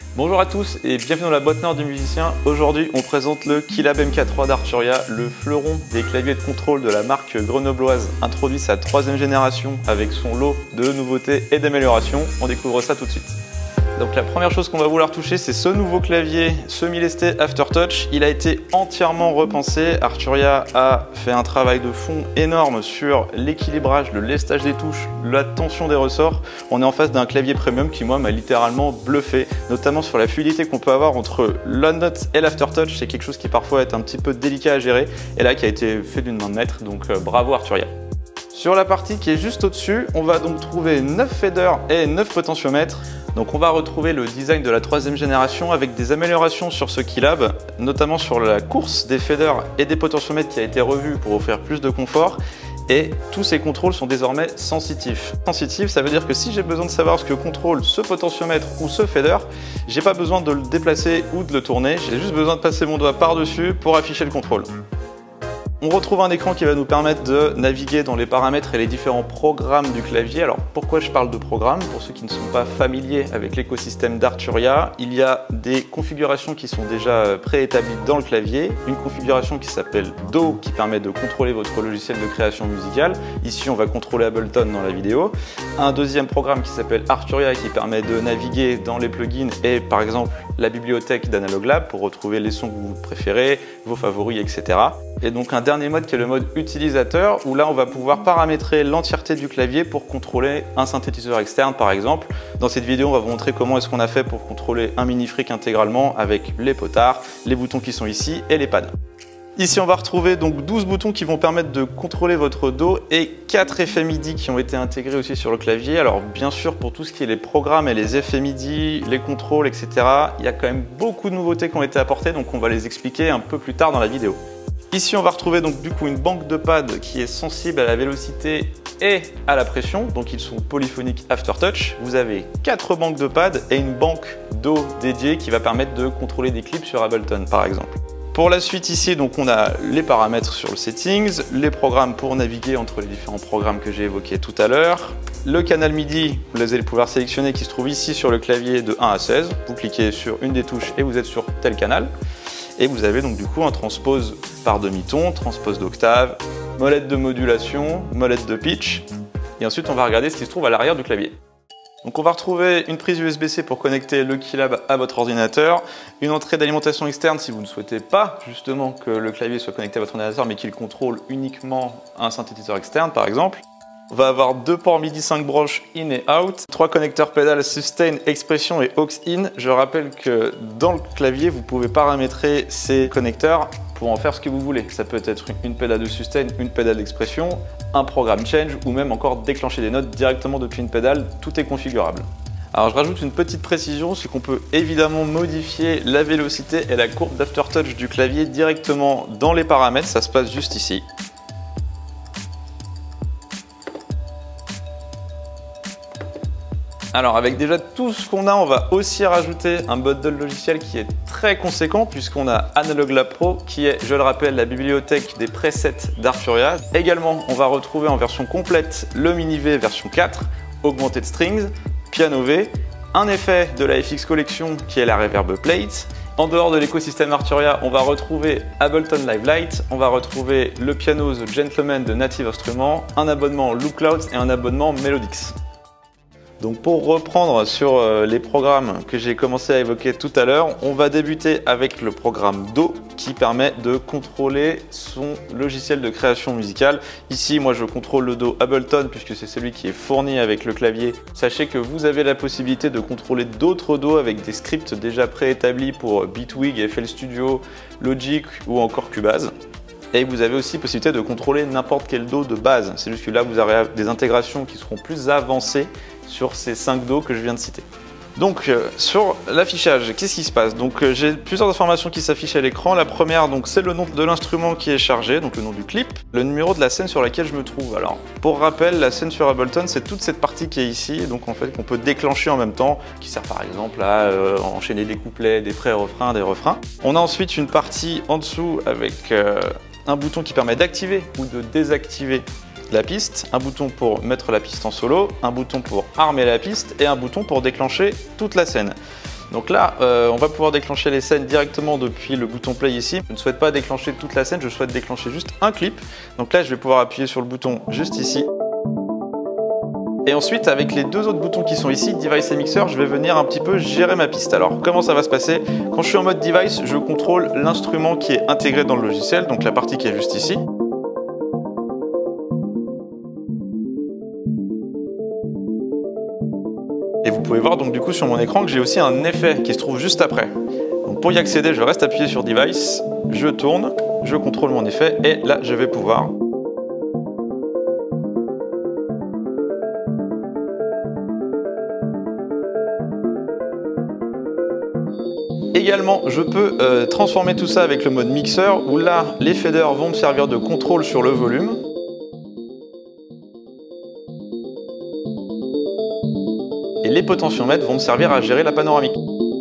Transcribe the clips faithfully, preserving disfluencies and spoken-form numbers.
Bonjour à tous et bienvenue dans la boîte noire du musicien. Aujourd'hui on présente le Keylab M K trois d'Arturia, le fleuron des claviers de contrôle de la marque grenobloise, introduit sa troisième génération avec son lot de nouveautés et d'améliorations. On découvre ça tout de suite. Donc la première chose qu'on va vouloir toucher, c'est ce nouveau clavier semi-lesté Aftertouch. Il a été entièrement repensé. Arturia a fait un travail de fond énorme sur l'équilibrage, le lestage des touches, la tension des ressorts. On est en face d'un clavier premium qui, moi, m'a littéralement bluffé, notamment sur la fluidité qu'on peut avoir entre l'on-note et l'Aftertouch. C'est quelque chose qui parfois est un petit peu délicat à gérer et là qui a été fait d'une main de maître, donc euh, bravo Arturia. Sur la partie qui est juste au-dessus, on va donc trouver neuf faders et neuf potentiomètres. Donc on va retrouver le design de la troisième génération avec des améliorations sur ce Keylab, notamment sur la course des faders et des potentiomètres qui a été revue pour offrir plus de confort. Et tous ces contrôles sont désormais sensitifs. Sensitif, ça veut dire que si j'ai besoin de savoir ce que contrôle ce potentiomètre ou ce fader, j'ai pas besoin de le déplacer ou de le tourner, j'ai juste besoin de passer mon doigt par-dessus pour afficher le contrôle. On retrouve un écran qui va nous permettre de naviguer dans les paramètres et les différents programmes du clavier. Alors pourquoi je parle de programmes? Pour ceux qui ne sont pas familiers avec l'écosystème d'Arturia, il y a des configurations qui sont déjà préétablies dans le clavier. Une configuration qui s'appelle D A W qui permet de contrôler votre logiciel de création musicale. Ici on va contrôler Ableton dans la vidéo. Un deuxième programme qui s'appelle Arturia qui permet de naviguer dans les plugins et par exemple la bibliothèque d'Analog Lab pour retrouver les sons que vous préférez, vos favoris, et cetera. Et donc un dernier mode qui est le mode utilisateur où là on va pouvoir paramétrer l'entièreté du clavier pour contrôler un synthétiseur externe par exemple. Dans cette vidéo on va vous montrer comment est-ce qu'on a fait pour contrôler un mini-freak intégralement avec les potards, les boutons qui sont ici et les pads. Ici on va retrouver donc douze boutons qui vont permettre de contrôler votre dos et quatre effets MIDI qui ont été intégrés aussi sur le clavier. Alors bien sûr pour tout ce qui est les programmes et les effets MIDI, les contrôles, et cetera, il y a quand même beaucoup de nouveautés qui ont été apportées donc on va les expliquer un peu plus tard dans la vidéo. Ici on va retrouver donc du coup une banque de pads qui est sensible à la vélocité et à la pression, donc ils sont polyphoniques Aftertouch. Vous avez quatre banques de pads et une banque D A W dédiée qui va permettre de contrôler des clips sur Ableton par exemple. Pour la suite ici, donc on a les paramètres sur le settings, les programmes pour naviguer entre les différents programmes que j'ai évoqués tout à l'heure, le canal MIDI, vous allez pouvoir sélectionner qui se trouve ici sur le clavier de un à seize. Vous cliquez sur une des touches et vous êtes sur tel canal. Et vous avez donc du coup un transpose par demi-ton, transpose d'octave, molette de modulation, molette de pitch. Et ensuite on va regarder ce qui se trouve à l'arrière du clavier. Donc on va retrouver une prise U S B C pour connecter le Keylab à votre ordinateur, une entrée d'alimentation externe si vous ne souhaitez pas justement que le clavier soit connecté à votre ordinateur mais qu'il contrôle uniquement un synthétiseur externe par exemple. On va avoir deux ports MIDI cinq broches in et out, trois connecteurs pédales sustain, expression et aux in. Je rappelle que dans le clavier, vous pouvez paramétrer ces connecteurs pour en faire ce que vous voulez. Ça peut être une pédale de sustain, une pédale d'expression, un programme change ou même encore déclencher des notes directement depuis une pédale. Tout est configurable. Alors je rajoute une petite précision, c'est qu'on peut évidemment modifier la vélocité et la courbe d'Aftertouch du clavier directement dans les paramètres. Ça se passe juste ici. Alors avec déjà tout ce qu'on a, on va aussi rajouter un bundle logiciel qui est très conséquent puisqu'on a Analog Lab Pro qui est, je le rappelle, la bibliothèque des presets d'Arturia. Également, on va retrouver en version complète le Mini V version quatre, Augmented Strings, Piano V, un effet de la F X Collection qui est la Reverb Plate. En dehors de l'écosystème Arturia, on va retrouver Ableton Live Lite, on va retrouver le piano The Gentleman de Native Instruments, un abonnement Loop Clouds et un abonnement Melodix. Donc pour reprendre sur les programmes que j'ai commencé à évoquer tout à l'heure, on va débuter avec le programme D A W qui permet de contrôler son logiciel de création musicale. Ici, moi je contrôle le D A W Ableton puisque c'est celui qui est fourni avec le clavier. Sachez que vous avez la possibilité de contrôler d'autres D A W avec des scripts déjà préétablis pour Bitwig, F L Studio, Logic ou encore Cubase. Et vous avez aussi possibilité de contrôler n'importe quel D A W de base. C'est juste que là, vous aurez des intégrations qui seront plus avancées sur ces cinq D A W que je viens de citer. Donc euh, sur l'affichage, qu'est-ce qui se passe? Donc euh, j'ai plusieurs informations qui s'affichent à l'écran. La première, donc c'est le nom de l'instrument qui est chargé, donc le nom du clip, le numéro de la scène sur laquelle je me trouve. Alors pour rappel, la scène sur Ableton, c'est toute cette partie qui est ici, donc en fait qu'on peut déclencher en même temps, qui sert par exemple à euh, enchaîner des couplets, des pré-refrains, des refrains. On a ensuite une partie en dessous avec euh, un bouton qui permet d'activer ou de désactiver la piste, un bouton pour mettre la piste en solo, un bouton pour armer la piste et un bouton pour déclencher toute la scène. Donc là, euh, on va pouvoir déclencher les scènes directement depuis le bouton play ici. Je ne souhaite pas déclencher toute la scène, je souhaite déclencher juste un clip. Donc là, je vais pouvoir appuyer sur le bouton juste ici. Et ensuite, avec les deux autres boutons qui sont ici, Device et Mixer, je vais venir un petit peu gérer ma piste. Alors, comment ça va se passer? Quand je suis en mode Device, je contrôle l'instrument qui est intégré dans le logiciel, donc la partie qui est juste ici. Et vous pouvez voir donc du coup sur mon écran que j'ai aussi un effet qui se trouve juste après. Donc pour y accéder, je reste appuyé sur Device, je tourne, je contrôle mon effet et là je vais pouvoir également, je peux euh, transformer tout ça avec le mode mixeur où là, les faders vont me servir de contrôle sur le volume. Et les potentiomètres vont me servir à gérer la panoramique.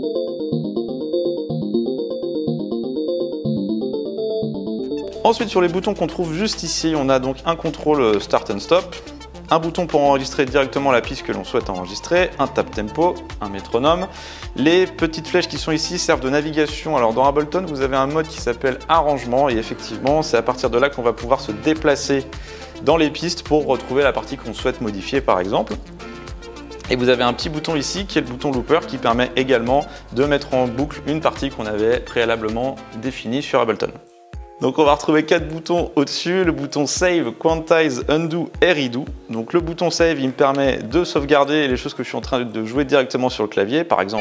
Ensuite, sur les boutons qu'on trouve juste ici, on a donc un contrôle Start and Stop, un bouton pour enregistrer directement la piste que l'on souhaite enregistrer, un tap tempo, un métronome. Les petites flèches qui sont ici servent de navigation. Alors dans Ableton, vous avez un mode qui s'appelle arrangement et effectivement, c'est à partir de là qu'on va pouvoir se déplacer dans les pistes pour retrouver la partie qu'on souhaite modifier par exemple. Et vous avez un petit bouton ici qui est le bouton looper qui permet également de mettre en boucle une partie qu'on avait préalablement définie sur Ableton. Donc on va retrouver quatre boutons au-dessus, le bouton Save, Quantize, Undo et Redo. Donc le bouton Save, il me permet de sauvegarder les choses que je suis en train de jouer directement sur le clavier, par exemple.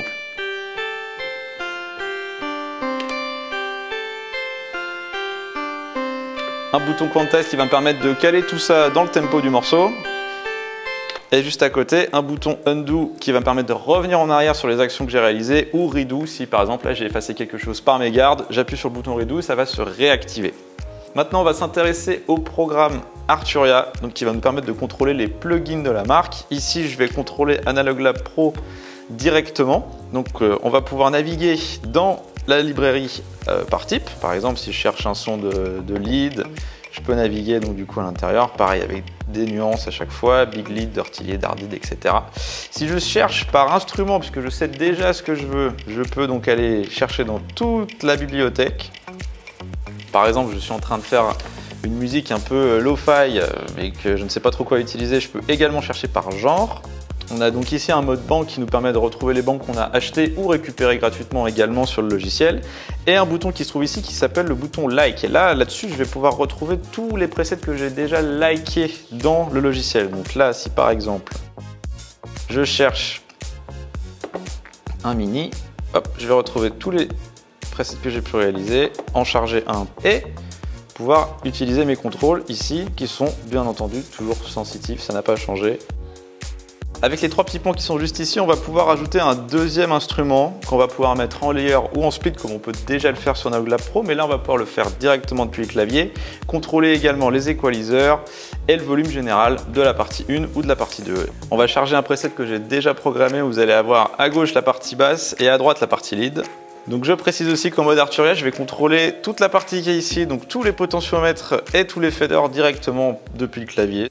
Un bouton Quantize qui va me permettre de caler tout ça dans le tempo du morceau. Et juste à côté, un bouton Undo qui va me permettre de revenir en arrière sur les actions que j'ai réalisées, ou Redo si par exemple là j'ai effacé quelque chose par mégarde, j'appuie sur le bouton Redo et ça va se réactiver. Maintenant on va s'intéresser au programme Arturia, donc qui va nous permettre de contrôler les plugins de la marque. Ici je vais contrôler Analog Lab Pro directement, donc euh, on va pouvoir naviguer dans la librairie euh, par type. Par exemple si je cherche un son de, de lead, je peux naviguer donc du coup à l'intérieur, pareil avec des nuances à chaque fois, big lead, dirty lead, hard lead, et cetera. Si je cherche par instrument, puisque je sais déjà ce que je veux, je peux donc aller chercher dans toute la bibliothèque. Par exemple, je suis en train de faire une musique un peu lo-fi, mais que je ne sais pas trop quoi utiliser, je peux également chercher par genre. On a donc ici un mode banque qui nous permet de retrouver les banques qu'on a achetées ou récupérées gratuitement également sur le logiciel. Et un bouton qui se trouve ici qui s'appelle le bouton Like. Et là, là-dessus, je vais pouvoir retrouver tous les presets que j'ai déjà likés dans le logiciel. Donc là, si par exemple, je cherche un mini, hop, je vais retrouver tous les presets que j'ai pu réaliser, en charger un et pouvoir utiliser mes contrôles ici qui sont bien entendu toujours sensitifs, ça n'a pas changé. Avec les trois petits ponts qui sont juste ici, on va pouvoir ajouter un deuxième instrument qu'on va pouvoir mettre en layer ou en split comme on peut déjà le faire sur Analog Lab Pro, mais là on va pouvoir le faire directement depuis le clavier, contrôler également les equalizers et le volume général de la partie un ou de la partie deux. On va charger un preset que j'ai déjà programmé, vous allez avoir à gauche la partie basse et à droite la partie lead. Donc je précise aussi qu'en mode Arturia, je vais contrôler toute la partie qui est ici, donc tous les potentiomètres et tous les faders directement depuis le clavier.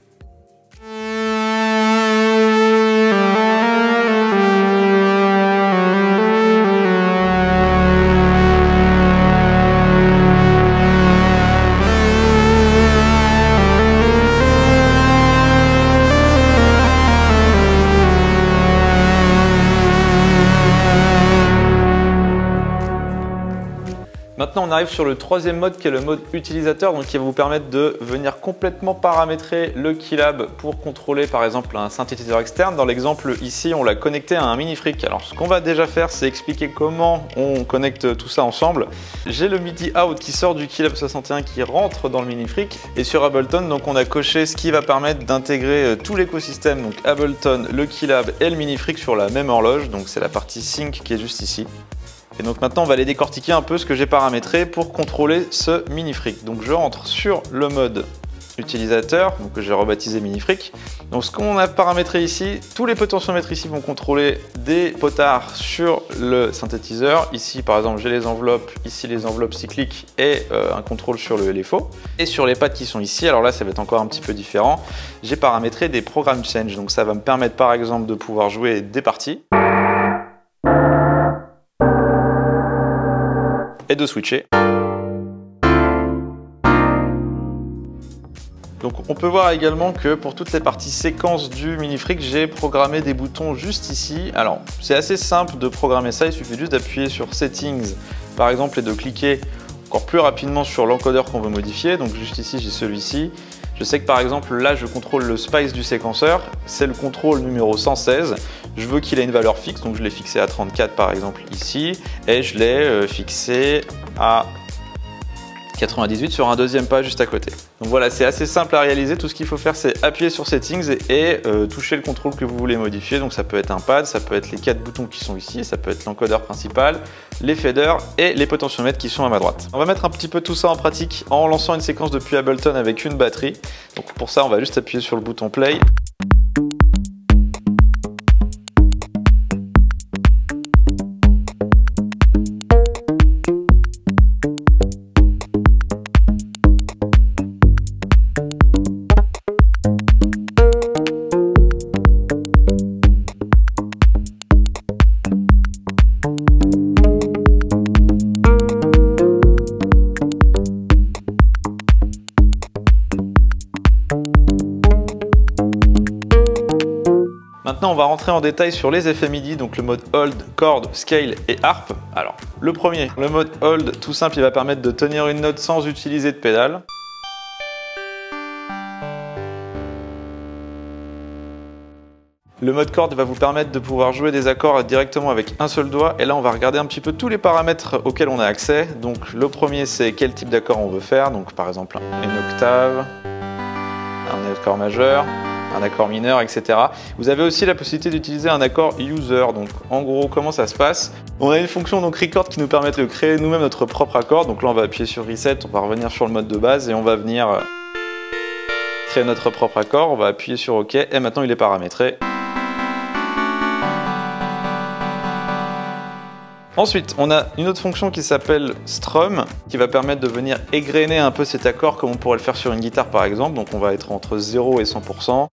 Maintenant, on arrive sur le troisième mode qui est le mode utilisateur, donc qui va vous permettre de venir complètement paramétrer le Keylab pour contrôler par exemple un synthétiseur externe. Dans l'exemple ici, on l'a connecté à un mini-freak. Alors ce qu'on va déjà faire, c'est expliquer comment on connecte tout ça ensemble. J'ai le MIDI out qui sort du Keylab soixante et un qui rentre dans le mini-freak. Et sur Ableton, donc on a coché ce qui va permettre d'intégrer tout l'écosystème, donc Ableton, le Keylab et le mini-freak sur la même horloge. Donc c'est la partie sync qui est juste ici. Et donc maintenant on va aller décortiquer un peu ce que j'ai paramétré pour contrôler ce mini-freak. Donc je rentre sur le mode utilisateur, donc que j'ai rebaptisé mini-freak. Donc ce qu'on a paramétré ici, tous les potentiomètres ici vont contrôler des potards sur le synthétiseur. Ici par exemple j'ai les enveloppes, ici les enveloppes cycliques et euh, un contrôle sur le L F O. Et sur les pads qui sont ici, alors là ça va être encore un petit peu différent, j'ai paramétré des programmes change. Donc ça va me permettre par exemple de pouvoir jouer des parties. et de switcher. Donc on peut voir également que pour toutes les parties séquences du Minifreak, j'ai programmé des boutons juste ici. Alors c'est assez simple de programmer ça, il suffit juste d'appuyer sur Settings par exemple et de cliquer encore plus rapidement sur l'encodeur qu'on veut modifier. Donc juste ici j'ai celui-ci. Je sais que par exemple là je contrôle le spice du séquenceur, c'est le contrôle numéro cent seize. Je veux qu'il ait une valeur fixe, donc je l'ai fixé à trente-quatre par exemple ici, et je l'ai euh, fixé à quatre-vingt-dix-huit sur un deuxième pas juste à côté. Donc voilà, c'est assez simple à réaliser. Tout ce qu'il faut faire, c'est appuyer sur Settings et, et euh, toucher le contrôle que vous voulez modifier. Donc ça peut être un pad, ça peut être les quatre boutons qui sont ici, ça peut être l'encodeur principal, les faders et les potentiomètres qui sont à ma droite. On va mettre un petit peu tout ça en pratique en lançant une séquence depuis Ableton avec une batterie. Donc pour ça, on va juste appuyer sur le bouton Play. Maintenant, on va rentrer en détail sur les effets MIDI, donc le mode Hold, Chord, Scale et Harp. Alors, le premier, le mode Hold, tout simple, il va permettre de tenir une note sans utiliser de pédale. Le mode Chord va vous permettre de pouvoir jouer des accords directement avec un seul doigt. Et là, on va regarder un petit peu tous les paramètres auxquels on a accès. Donc, le premier, c'est quel type d'accord on veut faire. Donc, par exemple, une octave, un accord majeur, un accord mineur, et cetera. Vous avez aussi la possibilité d'utiliser un accord user. Donc en gros, comment ça se passe? On a une fonction donc record qui nous permet de créer nous-mêmes notre propre accord. Donc là, on va appuyer sur reset, on va revenir sur le mode de base et on va venir créer notre propre accord. On va appuyer sur OK et maintenant il est paramétré. Ensuite, on a une autre fonction qui s'appelle Strum, qui va permettre de venir égrener un peu cet accord comme on pourrait le faire sur une guitare par exemple. Donc on va être entre zéro et cent pour cent.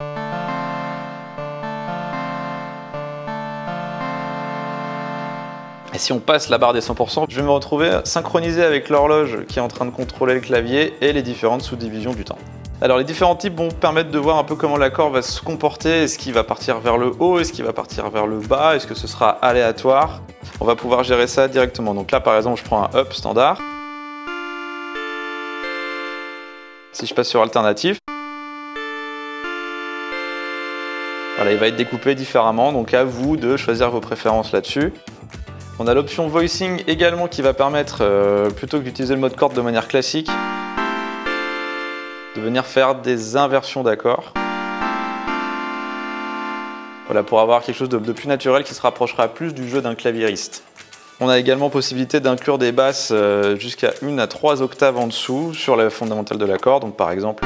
Et si on passe la barre des cent pour cent, je vais me retrouver synchronisé avec l'horloge qui est en train de contrôler le clavier et les différentes sous-divisions du temps. Alors les différents types vont permettre de voir un peu comment l'accord va se comporter. Est-ce qu'il va partir vers le haut? Est-ce qu'il va partir vers le bas? Est-ce que ce sera aléatoire? On va pouvoir gérer ça directement. Donc là par exemple je prends un up standard. Si je passe sur alternatif, voilà, il va être découpé différemment. Donc à vous de choisir vos préférences là-dessus. On a l'option voicing également qui va permettre, euh, plutôt que d'utiliser le mode chord de manière classique, de venir faire des inversions d'accords. Voilà, pour avoir quelque chose de, de plus naturel qui se rapprochera plus du jeu d'un claviériste. On a également possibilité d'inclure des basses euh, jusqu'à une à trois octaves en dessous sur la fondamentale de l'accord. Donc par exemple,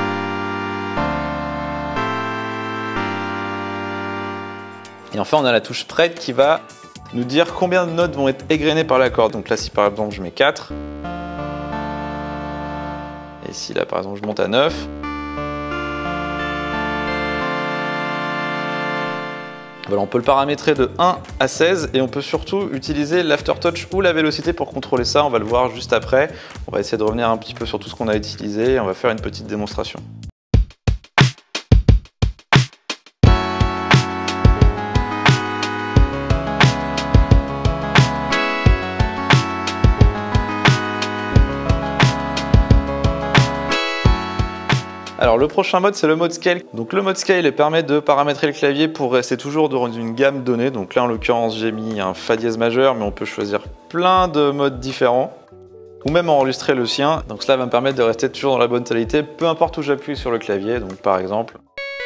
et enfin on a la touche spread qui va nous dire combien de notes vont être égrenées par l'accord. Donc là si par exemple je mets quatre, et si là par exemple je monte à neuf, voilà, on peut le paramétrer de un à seize et on peut surtout utiliser l'aftertouch ou la vélocité pour contrôler ça. On va le voir juste après. On va essayer de revenir un petit peu sur tout ce qu'on a utilisé et on va faire une petite démonstration. Alors le prochain mode c'est le mode scale. Donc le mode scale permet de paramétrer le clavier pour rester toujours dans une gamme donnée. Donc là en l'occurrence j'ai mis un fa dièse majeur, mais on peut choisir plein de modes différents ou même enregistrer le sien. Donc cela va me permettre de rester toujours dans la bonne tonalité peu importe où j'appuie sur le clavier. Donc par exemple,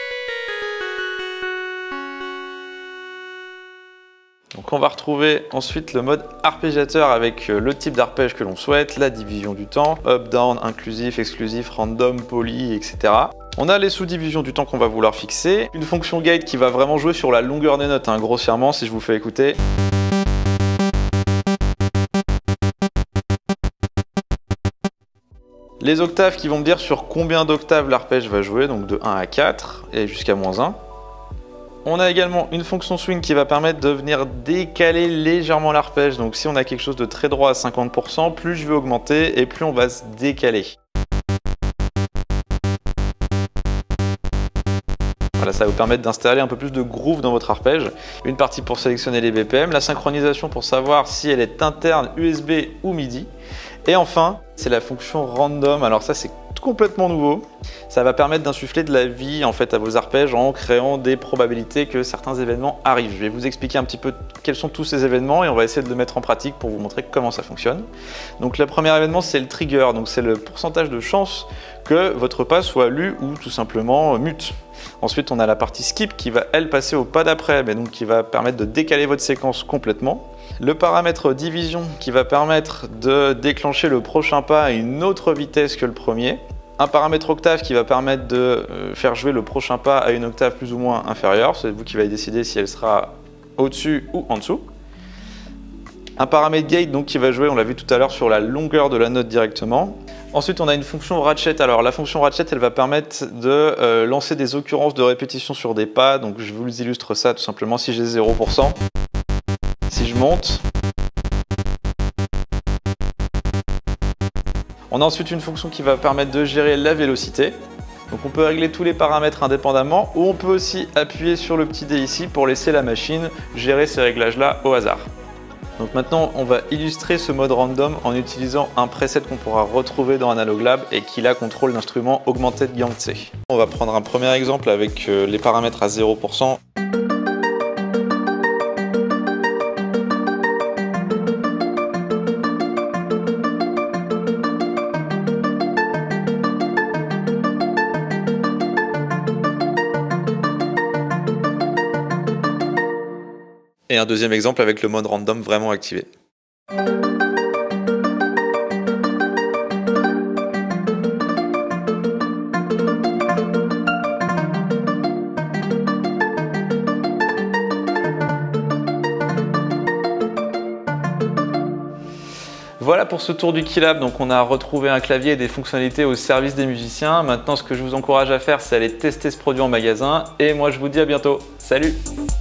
donc on va retrouver ensuite le mode arpégiateur avec le type d'arpège que l'on souhaite, la division du temps, up, down, inclusif, exclusif, random, poly, et cetera. On a les sous-divisions du temps qu'on va vouloir fixer, une fonction gate qui va vraiment jouer sur la longueur des notes, hein, grossièrement si je vous fais écouter. Les octaves qui vont me dire sur combien d'octaves l'arpège va jouer, donc de un à quatre et jusqu'à moins un. On a également une fonction swing qui va permettre de venir décaler légèrement l'arpège. Donc si on a quelque chose de très droit à cinquante pour cent, plus je vais augmenter et plus on va se décaler. Voilà, ça va vous permettre d'installer un peu plus de groove dans votre arpège. Une partie pour sélectionner les B P M, la synchronisation pour savoir si elle est interne, U S B ou MIDI. Et enfin, c'est la fonction random. Alors ça, c'est complètement nouveau. Ça va permettre d'insuffler de la vie en fait à vos arpèges en créant des probabilités que certains événements arrivent. Je vais vous expliquer un petit peu quels sont tous ces événements et on va essayer de le mettre en pratique pour vous montrer comment ça fonctionne. Donc le premier événement, c'est le trigger. Donc c'est le pourcentage de chance que votre pas soit lu ou tout simplement mute. Ensuite, on a la partie skip qui va, elle, passer au pas d'après, mais donc qui va permettre de décaler votre séquence complètement. Le paramètre division qui va permettre de déclencher le prochain pas à une autre vitesse que le premier. Un paramètre octave qui va permettre de faire jouer le prochain pas à une octave plus ou moins inférieure. C'est vous qui allez décider si elle sera au-dessus ou en dessous. Un paramètre gate donc qui va jouer, on l'a vu tout à l'heure, sur la longueur de la note directement. Ensuite, on a une fonction ratchet. Alors, la fonction ratchet, elle va permettre de euh, lancer des occurrences de répétition sur des pas. Donc, je vous illustre ça tout simplement si j'ai zéro pour cent. Si je monte. On a ensuite une fonction qui va permettre de gérer la vélocité. Donc, on peut régler tous les paramètres indépendamment ou on peut aussi appuyer sur le petit dé ici pour laisser la machine gérer ces réglages-là au hasard. Donc maintenant, on va illustrer ce mode random en utilisant un preset qu'on pourra retrouver dans Analog Lab et qui là contrôle l'instrument Augmented Yangtze. On va prendre un premier exemple avec les paramètres à zéro pour cent. Et un deuxième exemple avec le mode random vraiment activé. Voilà pour ce tour du Keylab. Donc on a retrouvé un clavier et des fonctionnalités au service des musiciens. Maintenant, ce que je vous encourage à faire, c'est aller tester ce produit en magasin. Et moi, je vous dis à bientôt. Salut!